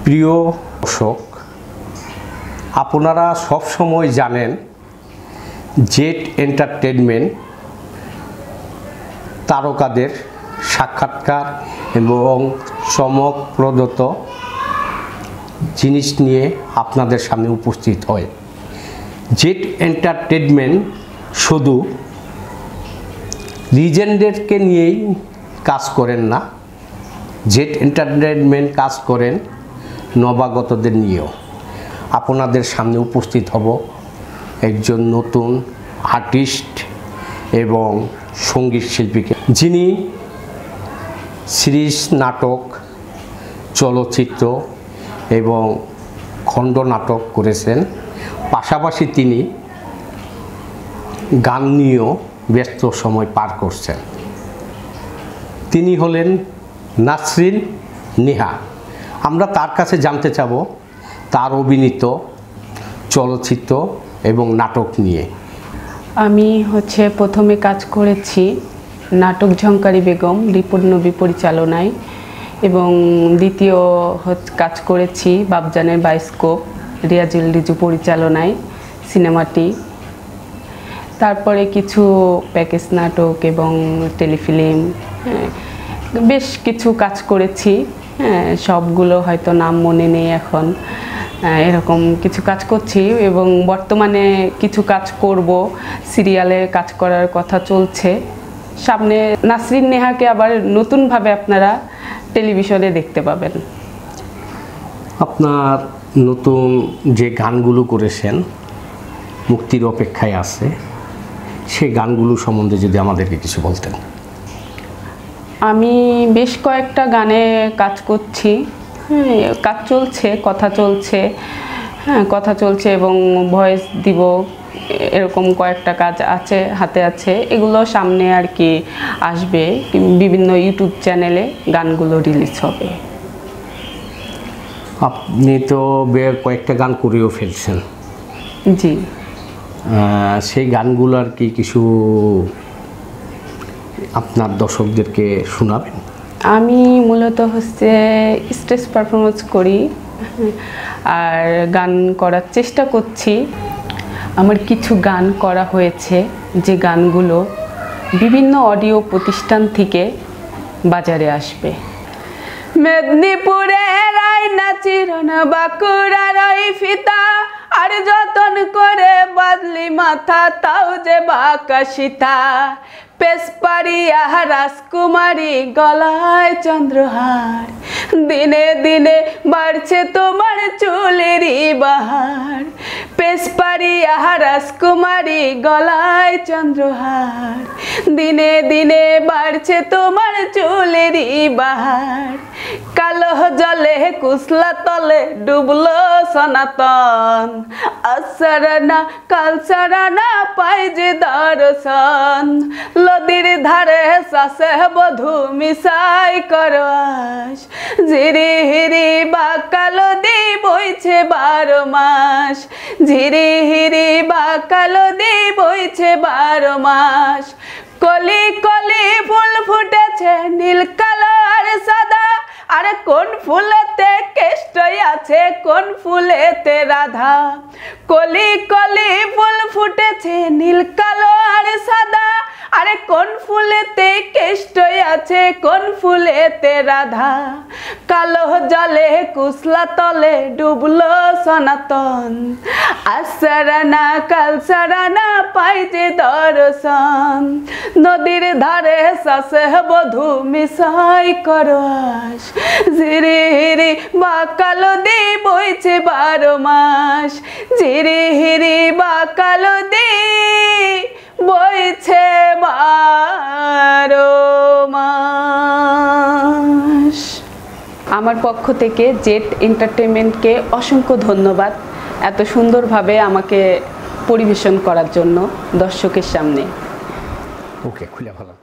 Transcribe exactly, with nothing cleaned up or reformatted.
প্রিয় দর্শক, আপনারা সব সময় জানেন জেড এন্টারটেইনমেন্ট তারকাদের সাক্ষাৎকার এবং চমকপ্রদ জিনিস নিয়ে আপনাদের সামনে উপস্থিত হয়। জেড এন্টারটেইনমেন্ট শুধু লিজেন্ডদেরকে নিয়েই কাজ করেন না, জেড এন্টারটেইনমেন্ট কাজ করেন নবাগতদের নিয়েও। আপনাদের সামনে উপস্থিত হব একজন নতুন আর্টিস্ট এবং সঙ্গীত শিল্পীকে, যিনি সিরিজ, নাটক, চলচ্চিত্র এবং খণ্ড নাটক করেছেন। পাশাপাশি তিনি গান নিয়েও ব্যস্ত সময় পার করছেন। তিনি হলেন নাসরিন নেহা। আমরা তার কাছে জানতে চাব তার অভিনীত চলচ্চিত্র এবং নাটক নিয়ে। আমি হচ্ছে প্রথমে কাজ করেছি নাটক ঝংকারি বেগম রিপন নবী পরিচালনায়, এবং দ্বিতীয় কাজ করেছি বাবজানের বায়োস্কোপ রিয়াজুল রিজু পরিচালনায় সিনেমাটি। তারপরে কিছু প্যাকেজ নাটক এবং টেলিফিল্ম, বেশ কিছু কাজ করেছি। হ্যাঁ, সবগুলো হয়তো নাম মনে নেই এখন। এরকম কিছু কাজ করছি এবং বর্তমানে কিছু কাজ করব, সিরিয়ালে কাজ করার কথা চলছে। সামনে নাসরিন নেহাকে আবার নতুনভাবে আপনারা টেলিভিশনে দেখতে পাবেন। আপনার নতুন যে গানগুলো করেছেন মুক্তির অপেক্ষায় আছে, সেই গানগুলো সম্বন্ধে যদি আমাদেরকে কিছু বলতেন। আমি বেশ কয়েকটা গানে কাজ করছি, কাজ চলছে, কথা চলছে, হ্যাঁ কথা চলছে এবং ভয়েস দিব, এরকম কয়েকটা কাজ আছে, হাতে আছে। এগুলো সামনে আর কি আসবে, বিভিন্ন ইউটিউব চ্যানেলে গানগুলো রিলিজ হবে। আপনি তো কয়েকটা গান করেও ফেলছেন। জি, সেই গানগুলো আর কি কিছু আপনার দর্শকদেরকে শোনাবেন? আমি মূলত হচ্ছে স্টেজ পারফরমেন্স করি আর গান করার চেষ্টা করছি। আমার কিছু গান করা হয়েছে, যে গানগুলো বিভিন্ন অডিও প্রতিষ্ঠান থেকে বাজারে আসবে। মেদিনীপুরের আয়না চিরন বাঁকুড়ার ওই ফিতা, আর যতন করে বাদলি মাথা তাও যে বাঁকা সীতা। পেশপাড়িয়া রাজকুমারী গলায় চন্দ্রহার, দিনে দিনে বাড়ছে তোমার চুলেরই বাহার। পেশপাড়িয়া রাজকুমারী গলায় চন্দ্রহার, দিনে দিনে বাড়ছে তোমার চুলেরই বাহার। কালো জলে কুসলা তলে ডুবলো সনাতন, আসারানা কালসারানা পাই যে দর্শন। নদীর ধারে শাসে বধু মিশাই করস, ঝিরি হিরি বা কালো দি বইছে বারো মাস। ঝিরি হিরি বা কালো দি বইছে বারো মাস। কলি কলি ফুল ফুটেছে নীল কালো আর সাদা, আরে কোন ফুলেতে কেষ্ট আছে কোন ফুলেতে রাধা। কলি কলি ফুল ফুটেছে নীল কালো আর সাদা, আরে কোন ফুলেতে কেষ্ট আছে কোন ফুলেতে রাধা। কালো জলে কুসলা তলে ডুবলো সনাতন, আসারানা কালসারানা পাই যে দর্শন। নদীর ধারে শাসে বধু মিশাই করস, ঝিরি হিরি বা কালো দি বইছে বারো মাস। ঝিরি হিরি বা কালো দি বইছে বারো মাস। আমার পক্ষ থেকে জেড এন্টারটেইনমেন্টকে অসংখ্য ধন্যবাদ এত সুন্দরভাবে আমাকে পরিবেশন করার জন্য দর্শকের সামনে। ওকে, খুলে ভালো।